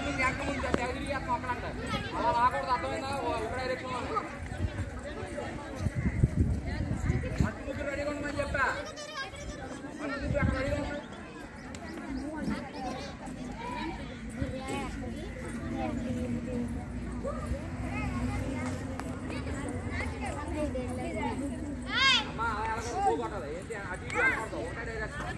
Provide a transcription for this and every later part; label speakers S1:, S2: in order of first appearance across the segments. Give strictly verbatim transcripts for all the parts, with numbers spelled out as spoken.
S1: ముందు వెనక ముందు తిరిగి అక్కడంట అలా రాకూడదు అర్థమైందా ఒక డైరెక్షన్ మట్టి ముగ్గురు రెడీగా ఉండమని చెప్పా మట్టి ముగ్గురు అక్కడ రెడీగా ఉన్నా అమ్మా అలా పోగొట్టాలి ఏంటి అటు ఇటు అనకూడదు ఒకటే డైరెక్షన్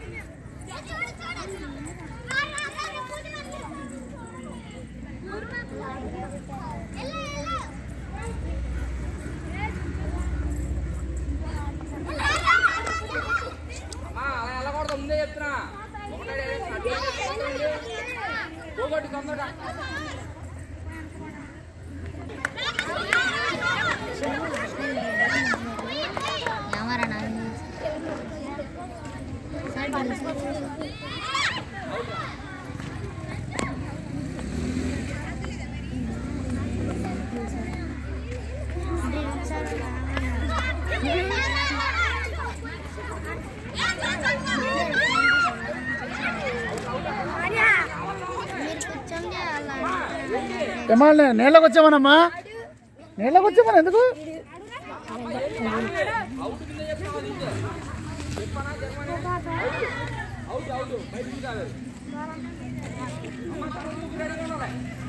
S1: అమ్మా అలా వెళ్ళకూడదు ముందే చెప్తున్నా ఒకటే డైరెక్షన్ అటు పోగొట్టు తొందరగా
S2: ఏమన్నా నీళ్ళకి వచ్చామనమ్మా నీళ్ళకి వచ్చామని ఎందుకు
S1: అవుట్ అవుట్ బయటికి కాదు